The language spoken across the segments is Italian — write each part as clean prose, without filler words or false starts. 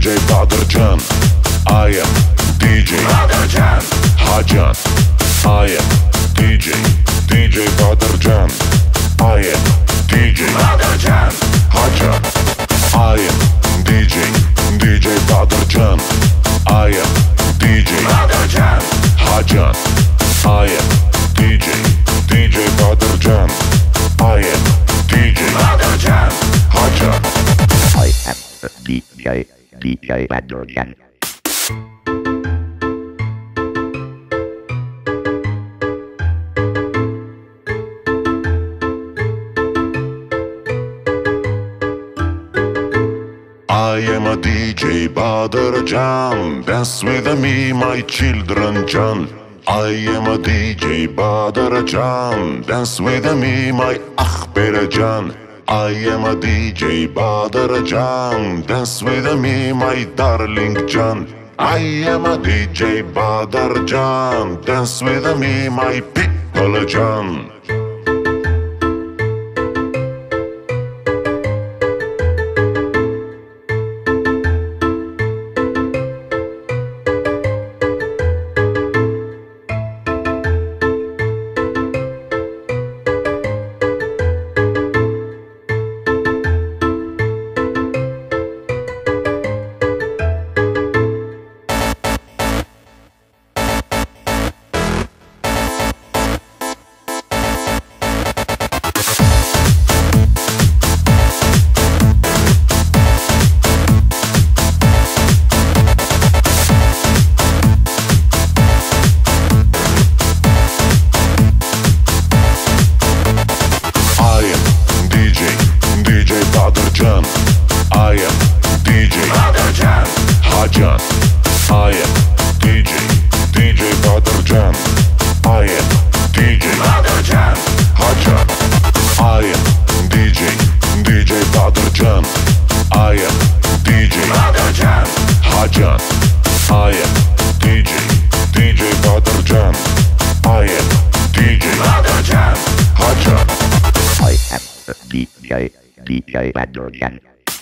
DJ Badrjan. I am DJ Badrjan. Hajan. I am DJ Badrjan. I am DJ Badrjan. Hajan. I am DJ Badrjan. I am DJ Badrjan. Hajan. I am DJ Badrjan. I am DJ Badrjan. Hajan. I am DJ Badrjan. I am a DJ Badrjan. Dance with me, my children, John. I am a DJ Badrjan. Dance with me, my Akhberjan. I am a DJ Badrjan. Dance with me, my darling John. I am a DJ Badrjan. Dance with me, my people John. I am DJ Badrjan. Hajan. I am DJ Badrjan. I am DJ Badrjan. Hajan. I am DJ Badrjan. I am DJ Badrjan. Hajan. I am DJ Badrjan. I am DJ Badrjan. Hajan. I am DJ Badrjan.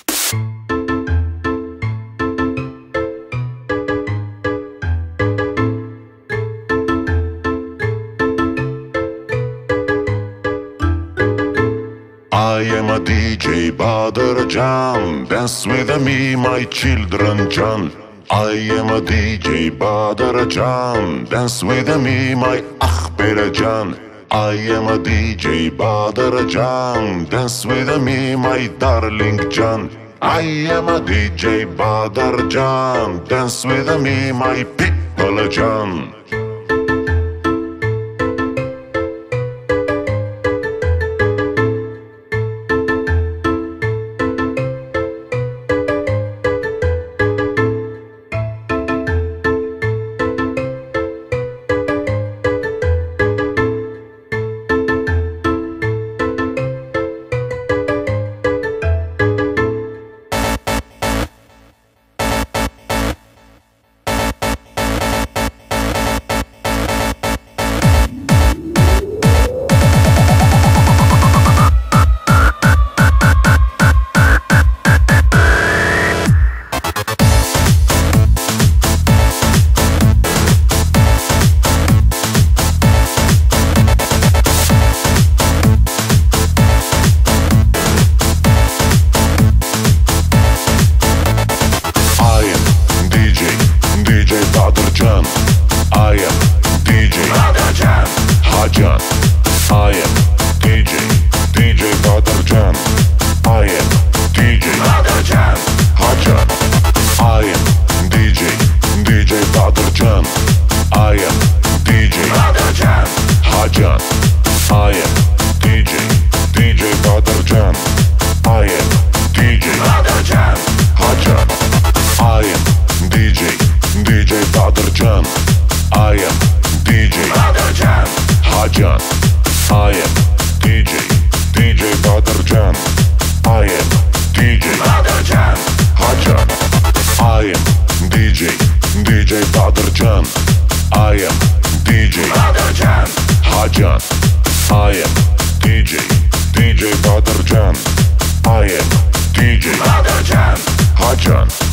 I am a DJ Badrjan. Dance with me, my children, John. I am a DJ Badrjan. Dance with me, my Akhberjan. I am a DJ Badrjan. Dance with me, my darling John. I am a DJ Badrjan. Dance with me, my people John. I am DJ Badrjan. Hajan. I am DJ Badrjan. I am DJ Badrjan. Hajan. I am DJ Badrjan. I am DJ Badrjan. Hajan. I am DJ Badrjan. I am DJ Badrjan. Hajan. I am DJ Badrjan. I am DJ Badrjan. Hajan. I am DJ Badrjan. I am DJ Badrjan. Hajan. I am DJ Badrjan. I am DJ Badrjan. Hajan. I am DJ Badrjan. I am DJ Badrjan. Hajan.